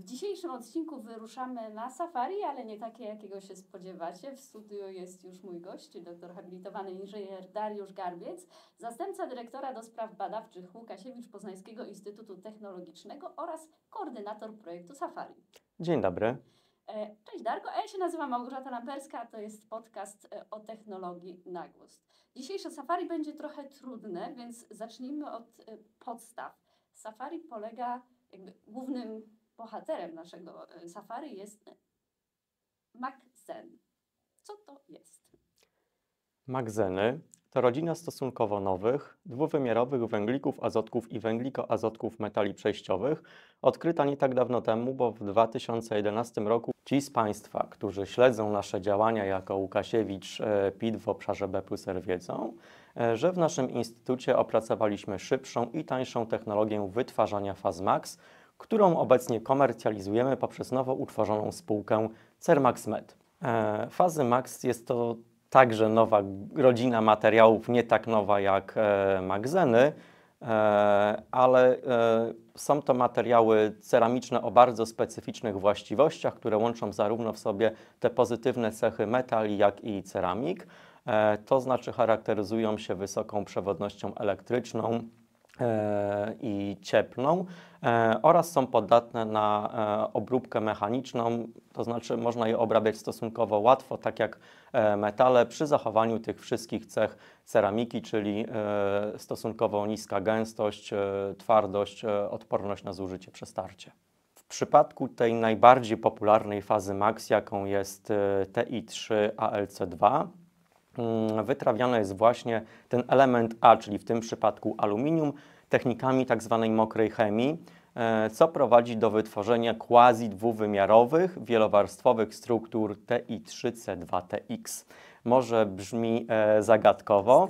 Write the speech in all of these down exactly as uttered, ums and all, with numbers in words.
dzisiejszym odcinku wyruszamy na safari, ale nie takie, jakiego się spodziewacie. W studiu jest już mój gość, doktor habilitowany inżynier Dariusz Garbiec, zastępca dyrektora do spraw badawczych Łukasiewicz Poznańskiego Instytutu Technologicznego oraz koordynator projektu Safari. Dzień dobry. Cześć Darko, a ja się nazywam Małgorzata Lamperska, a to jest podcast o technologii na głos. Dzisiejsze safari będzie trochę trudne, więc zacznijmy od podstaw. Safari polega, jakby głównym bohaterem naszego safari jest MagZen. Co to jest? MagZeny to rodzina stosunkowo nowych, dwuwymiarowych węglików azotków i węglikoazotków metali przejściowych, odkryta nie tak dawno temu, bo w dwa tysiące jedenastym roku ci z Państwa, którzy śledzą nasze działania jako Łukasiewicz P I T w obszarze B plus R wiedzą, że w naszym instytucie opracowaliśmy szybszą i tańszą technologię wytwarzania faz MAX, którą obecnie komercjalizujemy poprzez nowo utworzoną spółkę Cermax Med. Fazy MAX jest to także nowa rodzina materiałów, nie tak nowa jak e, MagZeny, e, ale e, są to materiały ceramiczne o bardzo specyficznych właściwościach, które łączą zarówno w sobie te pozytywne cechy metali, jak i ceramik. E, to znaczy charakteryzują się wysoką przewodnością elektryczną e, i cieplną e, oraz są podatne na e, obróbkę mechaniczną, to znaczy można je obrabiać stosunkowo łatwo, tak jak e, metale, przy zachowaniu tych wszystkich cech ceramiki, czyli e, stosunkowo niska gęstość, e, twardość, e, odporność na zużycie przy starcie. W przypadku tej najbardziej popularnej fazy MAX, jaką jest e, T I trzy A L C dwa, wytrawiany jest właśnie ten element A, czyli w tym przypadku aluminium, technikami tak zwanej mokrej chemii, co prowadzi do wytworzenia quasi-dwuwymiarowych, wielowarstwowych struktur T I trzy C dwa T X. Może brzmi e, zagadkowo,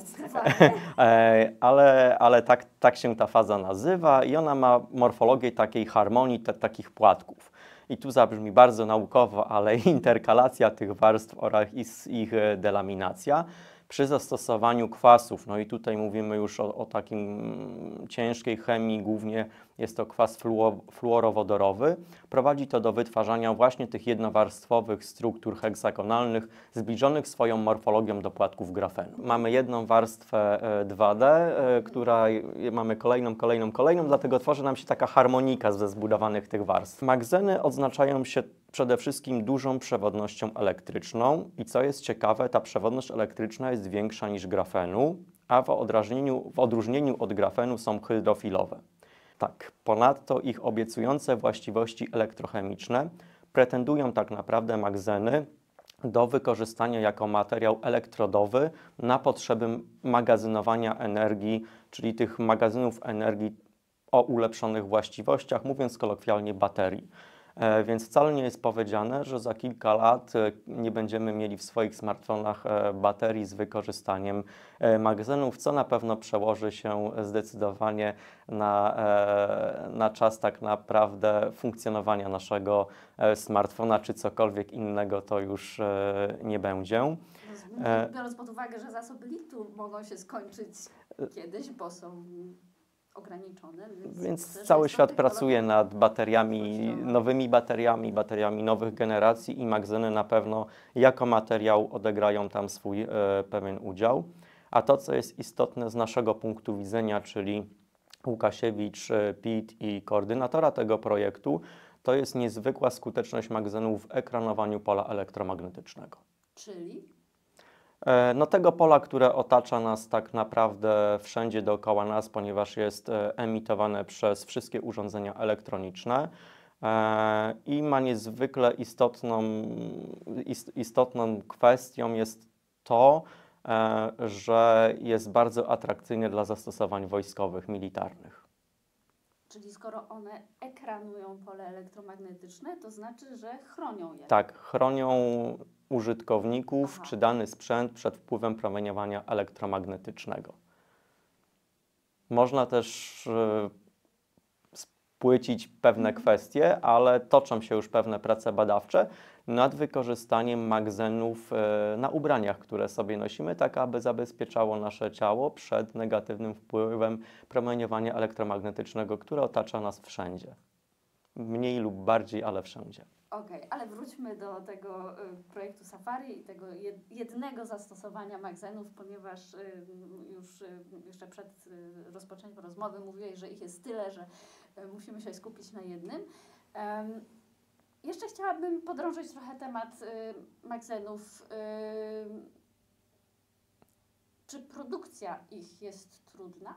e, ale, ale tak, tak się ta faza nazywa i ona ma morfologię takiej harmonii, te, takich płatków. I tu zabrzmi bardzo naukowo, ale interkalacja tych warstw oraz ich delaminacja przy zastosowaniu kwasów, no i tutaj mówimy już o, o takim ciężkiej chemii, głównie jest to kwas fluo, fluorowodorowy, prowadzi to do wytwarzania właśnie tych jednowarstwowych struktur heksagonalnych, zbliżonych swoją morfologią do płatków grafenu. Mamy jedną warstwę dwa D, która mamy kolejną, kolejną, kolejną, dlatego tworzy nam się taka harmonika ze zbudowanych tych warstw. MagZeny odznaczają się przede wszystkim dużą przewodnością elektryczną i co jest ciekawe, ta przewodność elektryczna jest większa niż grafenu, a w odróżnieniu, w odróżnieniu od grafenu są hydrofilowe. Tak, ponadto ich obiecujące właściwości elektrochemiczne pretendują tak naprawdę MagZeny do wykorzystania jako materiał elektrodowy na potrzeby magazynowania energii, czyli tych magazynów energii o ulepszonych właściwościach, mówiąc kolokwialnie baterii. E, więc wcale nie jest powiedziane, że za kilka lat e, nie będziemy mieli w swoich smartfonach e, baterii z wykorzystaniem e, magazynów, co na pewno przełoży się zdecydowanie na, e, na czas tak naprawdę funkcjonowania naszego e, smartfona, czy cokolwiek innego to już e, nie będzie. E, Biorąc pod uwagę, że zasoby litu mogą się skończyć kiedyś, bo są ograniczone. Więc, więc myślę, cały świat pracuje nad bateriami, nowymi bateriami, bateriami nowych generacji i MagZeny na pewno jako materiał odegrają tam swój e, pewien udział. A to, co jest istotne z naszego punktu widzenia, czyli Łukasiewicz P I T i koordynatora tego projektu, to jest niezwykła skuteczność MagZenów w ekranowaniu pola elektromagnetycznego. Czyli? No tego pola, które otacza nas tak naprawdę wszędzie dookoła nas, ponieważ jest emitowane przez wszystkie urządzenia elektroniczne i ma niezwykle istotną, istotną kwestią jest to, że jest bardzo atrakcyjny dla zastosowań wojskowych, militarnych. Czyli skoro one ekranują pole elektromagnetyczne, to znaczy, że chronią je. Tak, chronią użytkowników Aha. czy dany sprzęt przed wpływem promieniowania elektromagnetycznego. Można też y, spłycić pewne Mhm. kwestie, ale toczą się już pewne prace badawcze nad wykorzystaniem MagZenów y, na ubraniach, które sobie nosimy, tak aby zabezpieczało nasze ciało przed negatywnym wpływem promieniowania elektromagnetycznego, które otacza nas wszędzie. mniej lub bardziej, ale wszędzie. Okej, okay, ale wróćmy do tego y, projektu Safari i tego jed, jednego zastosowania magzenów, ponieważ y, już y, jeszcze przed y, rozpoczęciem rozmowy mówiłeś, że ich jest tyle, że y, musimy się skupić na jednym. Um, jeszcze chciałabym podrążyć trochę temat y, magzenów. Y, czy produkcja ich jest trudna?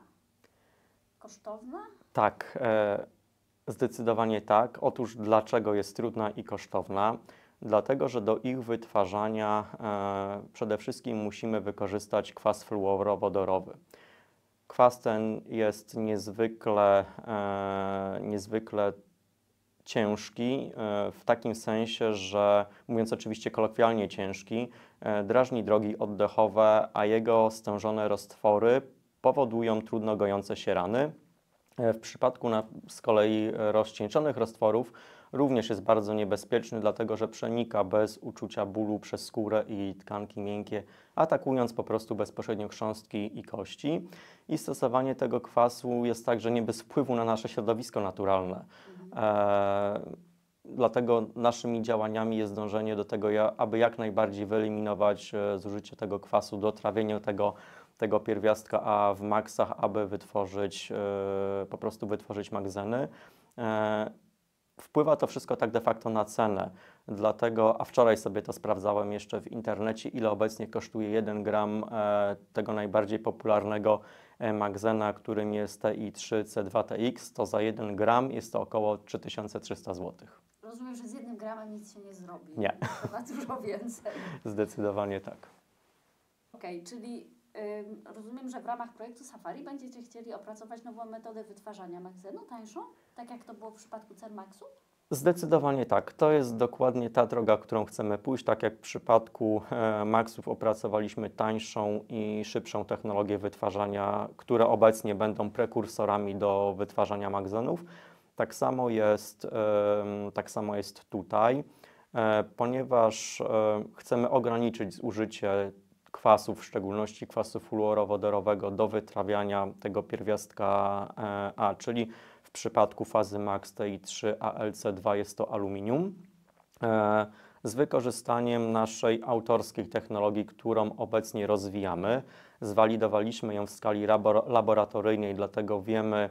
Kosztowna? Tak. E Zdecydowanie tak. Otóż dlaczego jest trudna i kosztowna? Dlatego, że do ich wytwarzania e, przede wszystkim musimy wykorzystać kwas fluorowodorowy. Kwas ten jest niezwykle, e, niezwykle ciężki, e, w takim sensie, że mówiąc oczywiście kolokwialnie ciężki, e, drażni drogi oddechowe, a jego stężone roztwory powodują trudno gojące się rany. W przypadku na, z kolei rozcieńczonych roztworów również jest bardzo niebezpieczny, dlatego że przenika bez uczucia bólu przez skórę i tkanki miękkie, atakując po prostu bezpośrednio chrząstki i kości. I stosowanie tego kwasu jest także nie bez wpływu na nasze środowisko naturalne. Mhm. E, dlatego naszymi działaniami jest dążenie do tego, aby jak najbardziej wyeliminować zużycie tego kwasu do trawienia tego tego pierwiastka, a w maksach, aby wytworzyć, yy, po prostu wytworzyć magzeny. Yy, wpływa to wszystko tak de facto na cenę, dlatego, a wczoraj sobie to sprawdzałem jeszcze w internecie, ile obecnie kosztuje jeden gram yy, tego najbardziej popularnego yy, magzena, którym jest T I trzy C dwa T X, to za jeden gram jest to około trzy tysiące trzysta złotych. Rozumiem, że z jednym gramem nic się nie zrobi. Nie. To na dużo więcej. Zdecydowanie tak. Okej, okay, czyli rozumiem, że w ramach projektu Safari będziecie chcieli opracować nową metodę wytwarzania magzenu, tańszą, tak jak to było w przypadku Cermaxu? Zdecydowanie tak. To jest dokładnie ta droga, którą chcemy pójść. Tak jak w przypadku e, Maxów opracowaliśmy tańszą i szybszą technologię wytwarzania, które obecnie będą prekursorami do wytwarzania magzenów. Tak samo jest, e, tak samo jest tutaj, e, ponieważ e, chcemy ograniczyć zużycie kwasów, w szczególności kwasu fluorowodorowego do wytrawiania tego pierwiastka A, czyli w przypadku fazy Max T I trzy, a L C dwa jest to aluminium, z wykorzystaniem naszej autorskiej technologii, którą obecnie rozwijamy. Zwalidowaliśmy ją w skali laboratoryjnej, dlatego wiemy,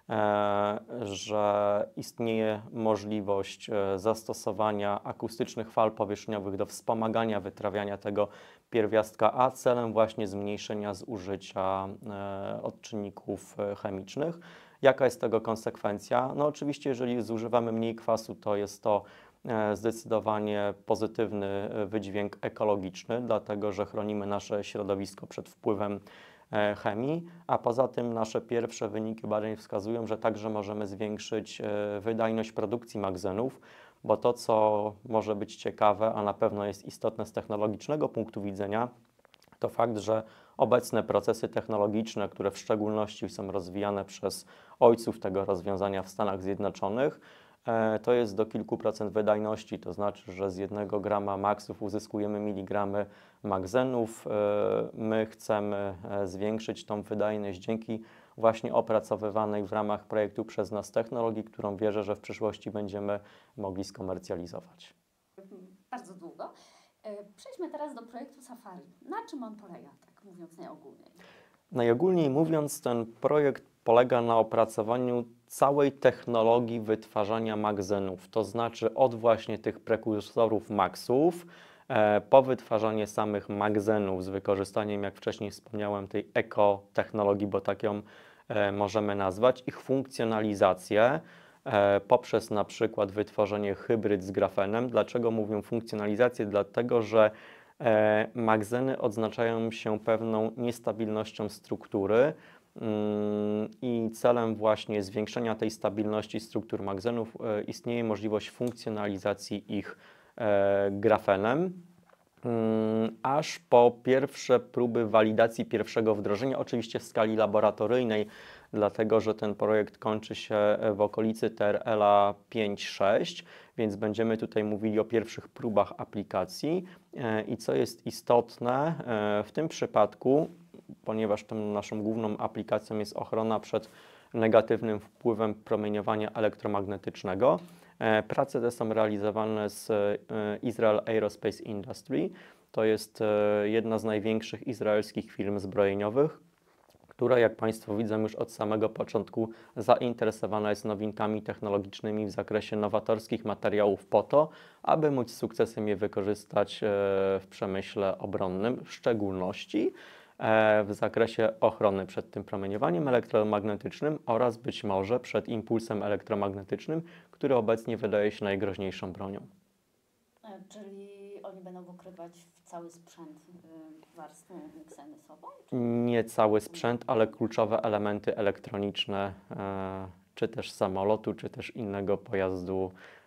że istnieje możliwość zastosowania akustycznych fal powierzchniowych do wspomagania wytrawiania tego pierwiastka A celem właśnie zmniejszenia zużycia odczynników chemicznych. Jaka jest tego konsekwencja? No oczywiście, jeżeli zużywamy mniej kwasu, to jest to zdecydowanie pozytywny wydźwięk ekologiczny, dlatego że chronimy nasze środowisko przed wpływem chemii, a poza tym nasze pierwsze wyniki badań wskazują, że także możemy zwiększyć wydajność produkcji magzenów, bo to, co może być ciekawe, a na pewno jest istotne z technologicznego punktu widzenia, to fakt, że obecne procesy technologiczne, które w szczególności są rozwijane przez ojców tego rozwiązania w Stanach Zjednoczonych, to jest do kilku procent wydajności, to znaczy, że z jednego grama maksów uzyskujemy miligramy magzenów. My chcemy zwiększyć tą wydajność dzięki właśnie opracowywanej w ramach projektu przez nas technologii, którą wierzę, że w przyszłości będziemy mogli skomercjalizować. Bardzo długo. Przejdźmy teraz do projektu Safari. Na czym on polega, tak mówiąc najogólniej? Najogólniej mówiąc, ten projekt polega na opracowaniu całej technologii wytwarzania magzenów, to znaczy od właśnie tych prekursorów maksów e, po wytwarzanie samych magzenów z wykorzystaniem, jak wcześniej wspomniałem, tej ekotechnologii, bo tak ją e, możemy nazwać, ich funkcjonalizację e, poprzez na przykład wytworzenie hybryd z grafenem. Dlaczego mówię funkcjonalizację? Dlatego, że e, magzeny odznaczają się pewną niestabilnością struktury, i celem właśnie zwiększenia tej stabilności struktur magzenów e, istnieje możliwość funkcjonalizacji ich e, grafenem, mm, aż po pierwsze próby walidacji pierwszego wdrożenia, oczywiście w skali laboratoryjnej, dlatego że ten projekt kończy się w okolicy T R L a pięć sześć, więc będziemy tutaj mówili o pierwszych próbach aplikacji e, i co jest istotne e, w tym przypadku, ponieważ tą naszą główną aplikacją jest ochrona przed negatywnym wpływem promieniowania elektromagnetycznego. E, Prace te są realizowane z e, Israel Aerospace Industry. To jest e, jedna z największych izraelskich firm zbrojeniowych, która, jak Państwo widzą, już od samego początku zainteresowana jest nowinkami technologicznymi w zakresie nowatorskich materiałów po to, aby móc z sukcesem je wykorzystać w przemyśle obronnym, w szczególności w zakresie ochrony przed tym promieniowaniem elektromagnetycznym oraz być może przed impulsem elektromagnetycznym, który obecnie wydaje się najgroźniejszą bronią. Czyli oni będą pokrywać cały sprzęt y, warstwą Mexeny sobą? Czy... Nie cały sprzęt, ale kluczowe elementy elektroniczne, e, czy też samolotu, czy też innego pojazdu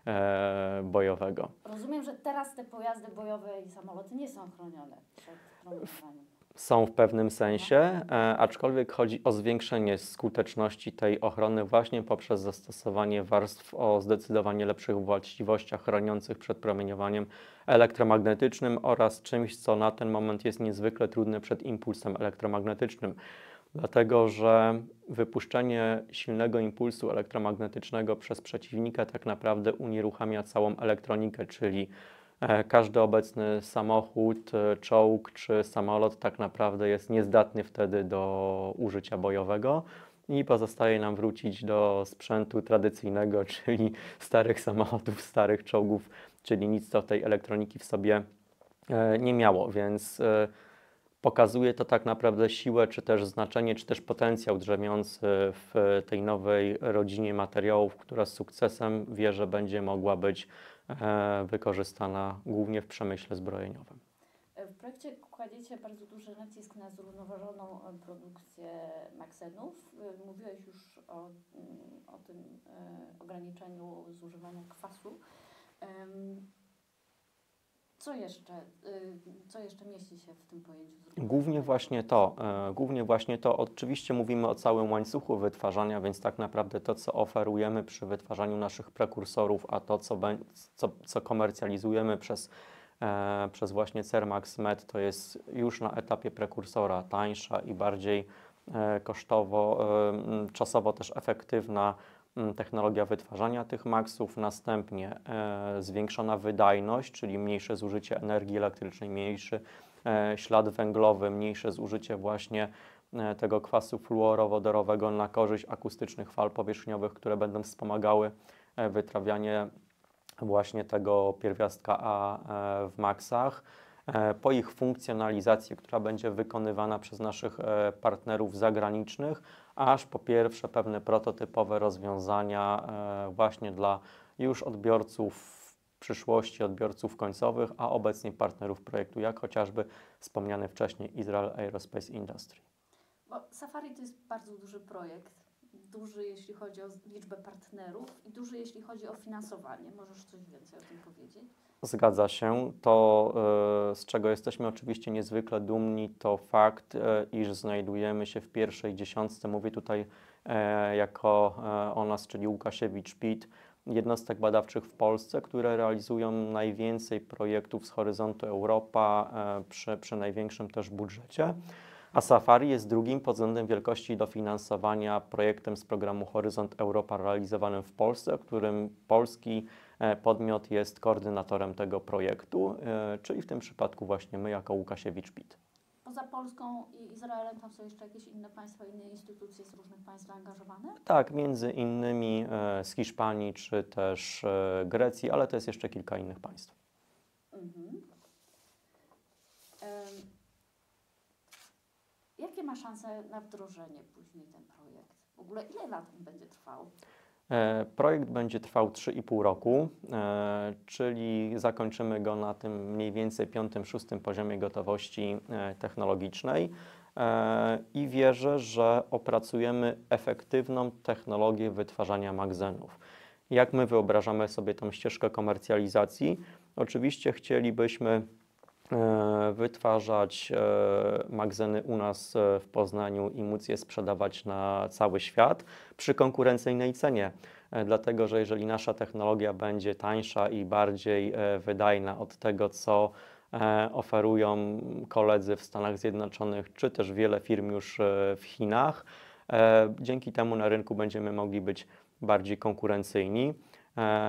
e, bojowego. Rozumiem, że teraz te pojazdy bojowe i samoloty nie są chronione przed promieniowaniem. Są w pewnym sensie, e, aczkolwiek chodzi o zwiększenie skuteczności tej ochrony właśnie poprzez zastosowanie warstw o zdecydowanie lepszych właściwościach chroniących przed promieniowaniem elektromagnetycznym oraz czymś, co na ten moment jest niezwykle trudne przed impulsem elektromagnetycznym. Dlatego, że wypuszczenie silnego impulsu elektromagnetycznego przez przeciwnika tak naprawdę unieruchamia całą elektronikę, czyli każdy obecny samochód, czołg czy samolot tak naprawdę jest niezdatny wtedy do użycia bojowego i pozostaje nam wrócić do sprzętu tradycyjnego, czyli starych samochodów, starych czołgów, czyli nic co tej elektroniki w sobie nie miało, więc pokazuje to tak naprawdę siłę, czy też znaczenie, czy też potencjał drzemiący w tej nowej rodzinie materiałów, która z sukcesem wierzę będzie mogła być wykorzystana głównie w przemyśle zbrojeniowym. W projekcie kładziecie bardzo duży nacisk na zrównoważoną produkcję Maxenów. Mówiłeś już o, o tym ograniczeniu zużywania kwasu. Co jeszcze, co jeszcze mieści się w tym pojęciu? Głównie właśnie to, głównie właśnie to. Oczywiście mówimy o całym łańcuchu wytwarzania, więc tak naprawdę to, co oferujemy przy wytwarzaniu naszych prekursorów, a to, co, co, co komercjalizujemy przez, e, przez właśnie Cermax Med, to jest już na etapie prekursora tańsza i bardziej e, kosztowo, e, czasowo też efektywna technologia wytwarzania tych maksów, następnie e, zwiększona wydajność, czyli mniejsze zużycie energii elektrycznej, mniejszy e, ślad węglowy, mniejsze zużycie właśnie e, tego kwasu fluorowodorowego na korzyść akustycznych fal powierzchniowych, które będą wspomagały e, wytrawianie właśnie tego pierwiastka A e, w maksach. E, po ich funkcjonalizacji, która będzie wykonywana przez naszych e, partnerów zagranicznych, aż po pierwsze pewne prototypowe rozwiązania e, właśnie dla już odbiorców w przyszłości, odbiorców końcowych, a obecnie partnerów projektu, jak chociażby wspomniany wcześniej Israel Aerospace Industry. Bo Safari to jest bardzo duży projekt, duży jeśli chodzi o liczbę partnerów i duży jeśli chodzi o finansowanie. Możesz coś więcej o tym powiedzieć? Zgadza się. To, z czego jesteśmy oczywiście niezwykle dumni, to fakt, iż znajdujemy się w pierwszej dziesiątce, mówię tutaj jako o nas, czyli Łukasiewicz-P I T, jednostek badawczych w Polsce, które realizują najwięcej projektów z horyzontu Europa przy, przy największym też budżecie. A Safari jest drugim pod względem wielkości dofinansowania projektem z programu Horyzont Europa realizowanym w Polsce, w którym polski podmiot jest koordynatorem tego projektu, czyli w tym przypadku właśnie my jako Łukasiewicz-P I T. Poza Polską i Izraelem tam są jeszcze jakieś inne państwa, inne instytucje z różnych państw zaangażowane? Tak, między innymi z Hiszpanii czy też Grecji, ale to jest jeszcze kilka innych państw. Mhm. Um, jakie ma szanse na wdrożenie później ten projekt? W ogóle ile lat on będzie trwał? Projekt będzie trwał trzy i pół roku, czyli zakończymy go na tym mniej więcej piątym, szóstym poziomie gotowości technologicznej i wierzę, że opracujemy efektywną technologię wytwarzania magzenów. Jak my wyobrażamy sobie tą ścieżkę komercjalizacji? Oczywiście chcielibyśmy wytwarzać magazeny u nas w Poznaniu i móc je sprzedawać na cały świat przy konkurencyjnej cenie. Dlatego, że jeżeli nasza technologia będzie tańsza i bardziej wydajna od tego, co oferują koledzy w Stanach Zjednoczonych, czy też wiele firm już w Chinach, dzięki temu na rynku będziemy mogli być bardziej konkurencyjni.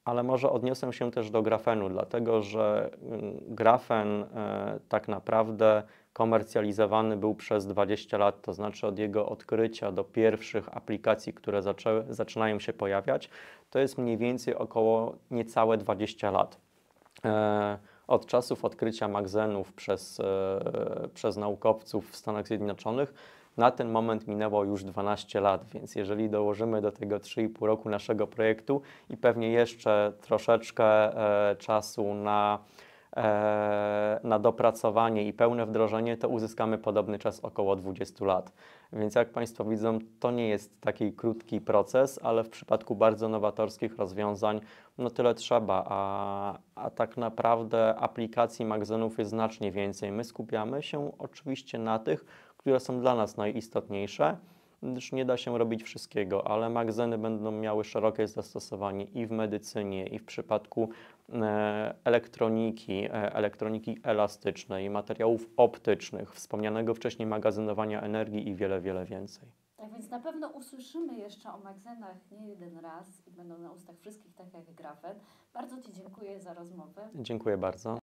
ale może odniosę się też do grafenu, dlatego że grafen tak naprawdę komercjalizowany był przez dwadzieścia lat, to znaczy od jego odkrycia do pierwszych aplikacji, które zaczęły, zaczynają się pojawiać, to jest mniej więcej około niecałe dwadzieścia lat. Od czasów odkrycia magzenów przez, przez naukowców w Stanach Zjednoczonych na ten moment minęło już dwanaście lat, więc jeżeli dołożymy do tego trzy i pół roku naszego projektu i pewnie jeszcze troszeczkę e, czasu na, e, na dopracowanie i pełne wdrożenie, to uzyskamy podobny czas około dwudziestu lat. Więc jak Państwo widzą, to nie jest taki krótki proces, ale w przypadku bardzo nowatorskich rozwiązań no tyle trzeba, a, a tak naprawdę aplikacji magzenów jest znacznie więcej. My skupiamy się oczywiście na tych, które są dla nas najistotniejsze, gdyż nie da się robić wszystkiego, ale magzeny będą miały szerokie zastosowanie i w medycynie, i w przypadku e, elektroniki, e, elektroniki elastycznej, materiałów optycznych, wspomnianego wcześniej magazynowania energii i wiele, wiele więcej. Tak więc na pewno usłyszymy jeszcze o magzenach nie jeden raz i będą na ustach wszystkich tak jak grafen. Bardzo Ci dziękuję za rozmowę. Dziękuję bardzo.